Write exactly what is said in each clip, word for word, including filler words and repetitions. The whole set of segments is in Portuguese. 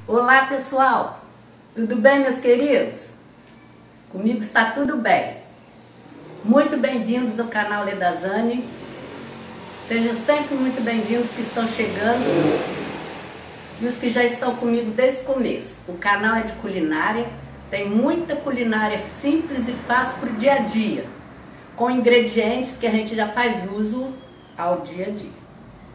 Olá pessoal, tudo bem meus queridos? Comigo está tudo bem. Muito bem-vindos ao canal Ledazane. Sejam sempre muito bem-vindos que estão chegando e os que já estão comigo desde o começo. O canal é de culinária, tem muita culinária simples e fácil para o dia a dia, com ingredientes que a gente já faz uso ao dia a dia.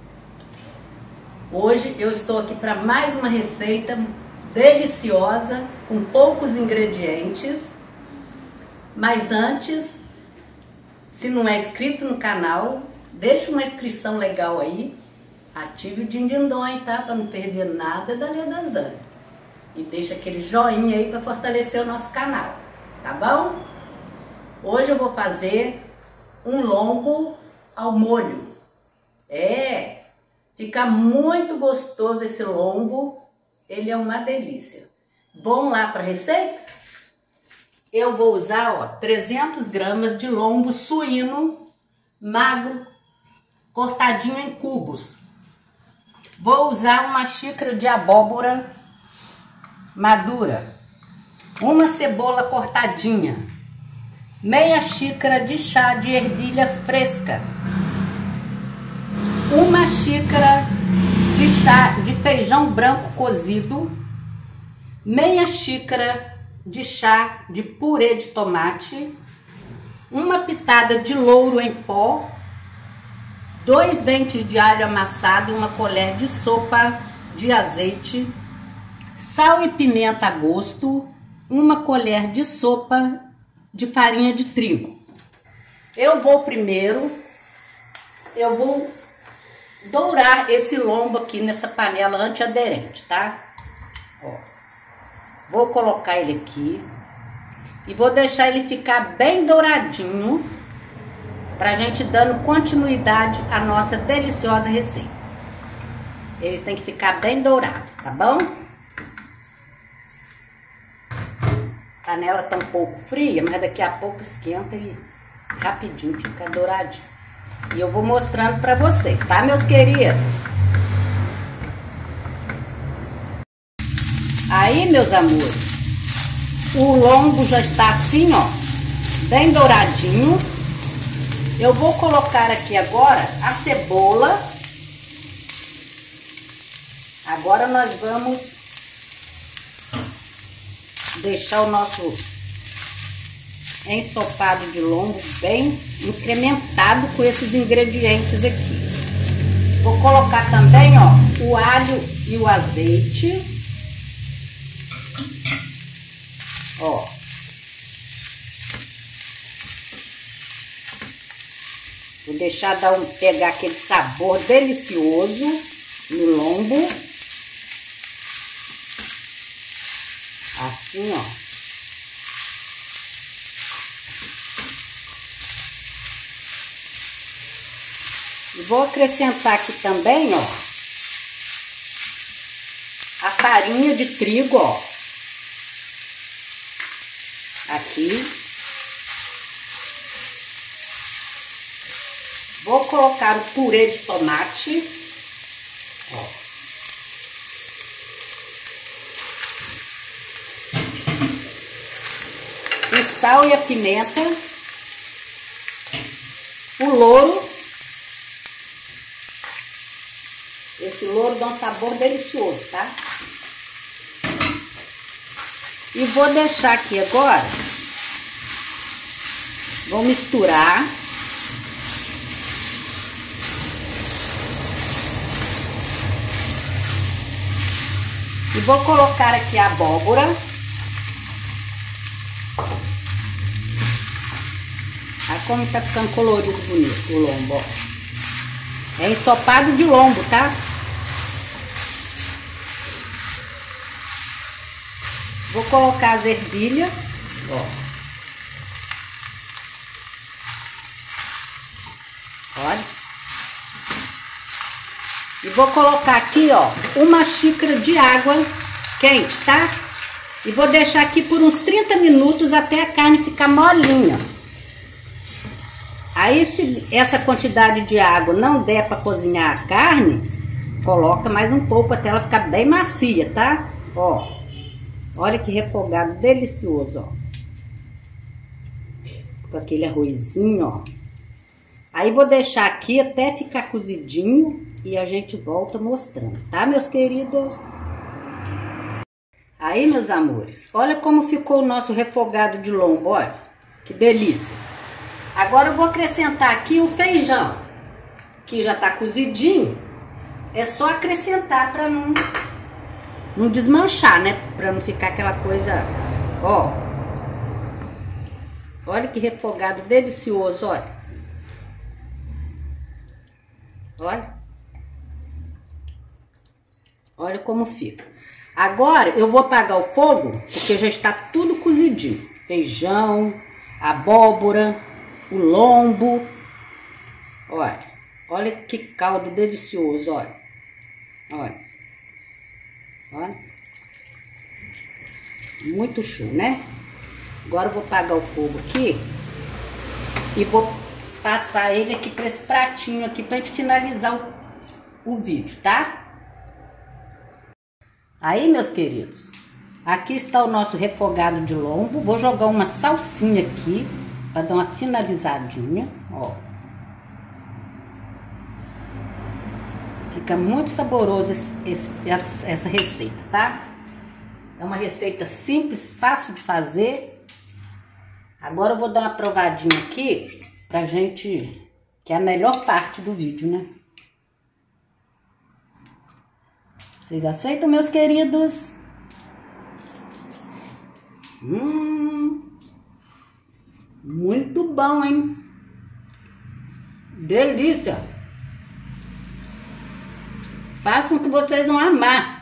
Hoje eu estou aqui para mais uma receita deliciosa, com poucos ingredientes. Mas antes, se não é inscrito no canal, deixa uma inscrição legal aí, ative o din-din-dom, tá? Para não perder nada da Ledazane. E deixa aquele joinha aí para fortalecer o nosso canal, tá bom? Hoje eu vou fazer um lombo ao molho. É... Fica muito gostoso esse lombo, ele é uma delícia. Vamos lá para a receita? Eu vou usar ó, trezentas gramas de lombo suíno magro, cortadinho em cubos. Vou usar uma xícara de abóbora madura, uma cebola cortadinha, meia xícara de chá de ervilhas fresca, uma xícara de chá de feijão branco cozido, meia xícara de chá de purê de tomate, uma pitada de louro em pó, dois dentes de alho amassado e uma colher de sopa de azeite, sal e pimenta a gosto, uma colher de sopa de farinha de trigo. Eu vou primeiro, eu vou dourar esse lombo aqui nessa panela antiaderente, tá? Ó, vou colocar ele aqui e vou deixar ele ficar bem douradinho pra gente dando continuidade à nossa deliciosa receita. Ele tem que ficar bem dourado, tá bom? A panela tá um pouco fria, mas daqui a pouco esquenta e rapidinho fica douradinho. E eu vou mostrando pra vocês, tá, meus queridos? Aí, meus amores, o lombo já está assim, ó, bem douradinho. Eu vou colocar aqui agora a cebola. Agora nós vamos deixar o nosso ensopado de lombo bem incrementado com esses ingredientes aqui. Vou colocar também, ó, o alho e o azeite. Ó. Vou deixar dar um, pegar aquele sabor delicioso no lombo. Assim, ó. E vou acrescentar aqui também, ó, a farinha de trigo, ó, aqui. Vou colocar o purê de tomate, ó. O sal e a pimenta, o louro. Esse louro dá um sabor delicioso, tá? E vou deixar aqui agora. Vou misturar. E vou colocar aqui a abóbora. Olha como tá ficando colorido, bonito o lombo, ó. É ensopado de lombo, tá? Vou colocar as ervilhas, ó. Olha. E vou colocar aqui, ó, uma xícara de água quente, tá? E vou deixar aqui por uns trinta minutos até a carne ficar molinha. Aí, se essa quantidade de água não der para cozinhar a carne, coloca mais um pouco até ela ficar bem macia, tá? Ó, olha que refogado delicioso, ó. Com aquele arrozinho, ó. Aí vou deixar aqui até ficar cozidinho e a gente volta mostrando, tá, meus queridos? Aí, meus amores, olha como ficou o nosso refogado de lombo, olha. Que delícia. Agora eu vou acrescentar aqui o feijão, que já tá cozidinho. É só acrescentar para não, não desmanchar, né? Para não ficar aquela coisa, ó. Olha que refogado delicioso, olha. Olha. Olha como fica. Agora eu vou apagar o fogo, porque já está tudo cozidinho. Feijão, abóbora, o lombo. Olha. Olha que caldo delicioso, olha. Olha. Olha. Muito show, né? Agora eu vou apagar o fogo aqui e vou passar ele aqui para esse pratinho aqui pra gente finalizar o, o vídeo, tá? Aí, meus queridos, aqui está o nosso refogado de lombo. Vou jogar uma salsinha aqui para dar uma finalizadinha, ó. Fica muito saboroso esse, esse, essa, essa receita, tá? É uma receita simples, fácil de fazer. Agora eu vou dar uma provadinha aqui pra gente, que é a melhor parte do vídeo, né? Vocês aceitam, meus queridos? Hum, muito bom, hein? Delícia! Façam que vocês vão amar.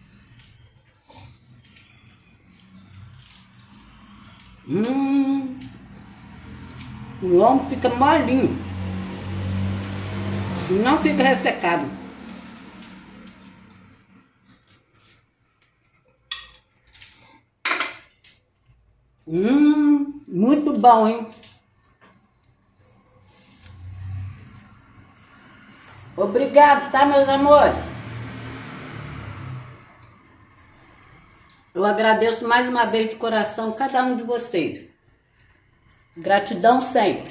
Hum, o lombo fica molinho e não fica ressecado. Hum, muito bom, hein? Obrigado, tá, meus amores? Eu agradeço mais uma vez de coração cada um de vocês. Gratidão sempre.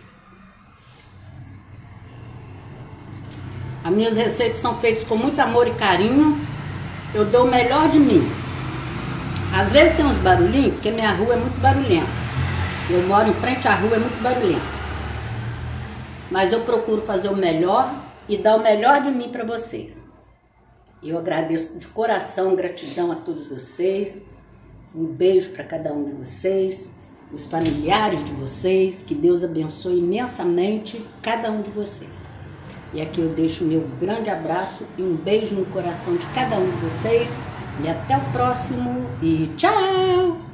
As minhas receitas são feitas com muito amor e carinho. Eu dou o melhor de mim. Às vezes tem uns barulhinhos, porque minha rua é muito barulhenta. Eu moro em frente à rua, é muito barulhenta. Mas eu procuro fazer o melhor e dar o melhor de mim para vocês. Eu agradeço de coração, gratidão a todos vocês. Um beijo para cada um de vocês, os familiares de vocês. Que Deus abençoe imensamente cada um de vocês. E aqui eu deixo o meu grande abraço e um beijo no coração de cada um de vocês. E até o próximo e tchau!